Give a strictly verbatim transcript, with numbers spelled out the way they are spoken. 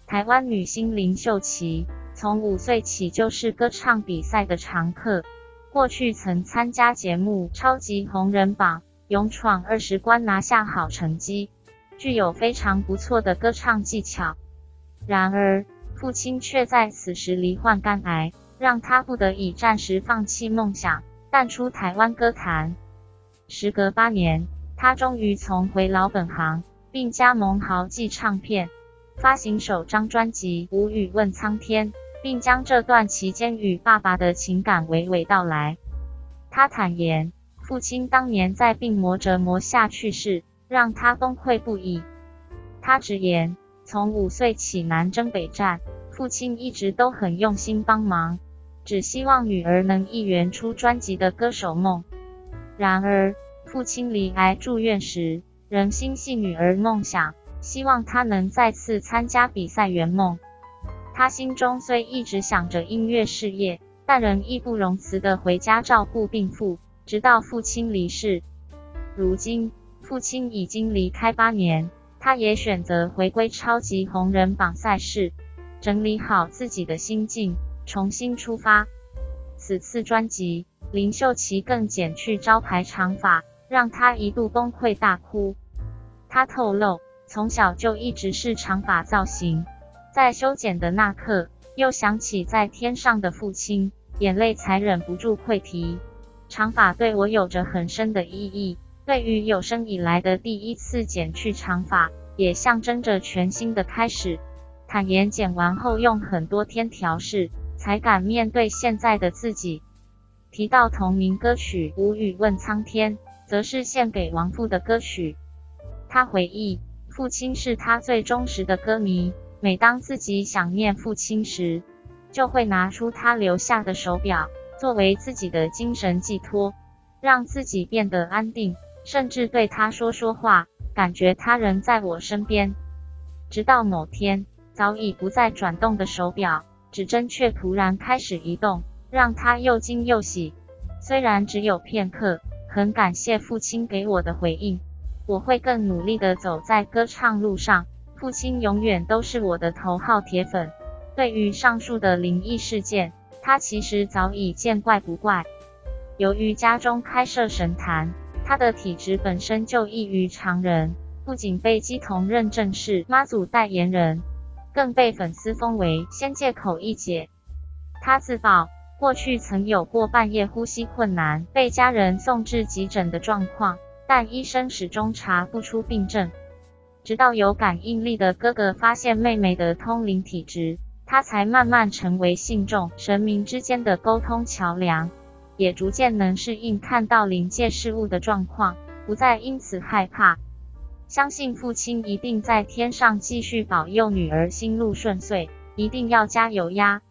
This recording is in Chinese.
台湾女星林秀琪，从五岁起就是歌唱比赛的常客，过去曾参加节目《超级红人榜》，勇闯二十关拿下好成绩，具有非常不错的歌唱技巧。然而，父亲却在此时罹患肝癌，让他不得已暂时放弃梦想，淡出台湾歌坛。时隔八年，他终于重回老本行，并加盟豪记唱片，发行首张专辑《无语问苍天》，并将这段期间与爸爸的情感娓娓道来。他坦言，父亲当年在病魔折磨下去世，让他崩溃不已。他直言，从五岁起南征北战，父亲一直都很用心帮忙，只希望女儿能一圆出专辑的歌手梦。然而，父亲罹癌住院时，仍心系女儿梦想，希望她能再次参加比赛圆梦。他心中虽一直想着音乐事业，但仍义不容辞地回家照顾病父，直到父亲离世。如今，父亲已经离开八年，他也选择回归超级红人榜赛事，整理好自己的心境，重新出发。此次专辑，林秀琪更剪去招牌长发，让她一度崩溃大哭。她透露，从小就一直是长发造型，在修剪的那刻，又想起在天上的父亲，眼泪才忍不住溃堤。长发对我有着很深的意义，对于有生以来的第一次剪去长发，也象征着全新的开始。坦言剪完后用很多天调试，才敢面对现在的自己。提到同名歌曲《无语问苍天》，则是献给亡父的歌曲。他回忆，父亲是他最忠实的歌迷，每当自己想念父亲时，就会拿出他留下的手表，作为自己的精神寄托，让自己变得安定，甚至对他说说话，感觉他人在我身边。直到某天，早已不再转动的手表，指针却突然开始移动，让他又惊又喜。虽然只有片刻，很感谢父亲给我的回应，我会更努力地走在歌唱路上，父亲永远都是我的头号铁粉。对于上述的灵异事件，他其实早已见怪不怪。由于家中开设神坛，他的体质本身就异于常人，不仅被乩童认证是妈祖代言人，更被粉丝封为仙界口译姐。他自曝，过去曾有过半夜呼吸困难，被家人送至急诊的状况，但医生始终查不出病症。直到有感应力的哥哥发现妹妹的通灵体质，他才慢慢成为信众神明之间的沟通桥梁，也逐渐能适应看到灵界事物的状况，不再因此害怕。相信父亲一定在天上继续保佑女儿心路顺遂，一定要加油呀！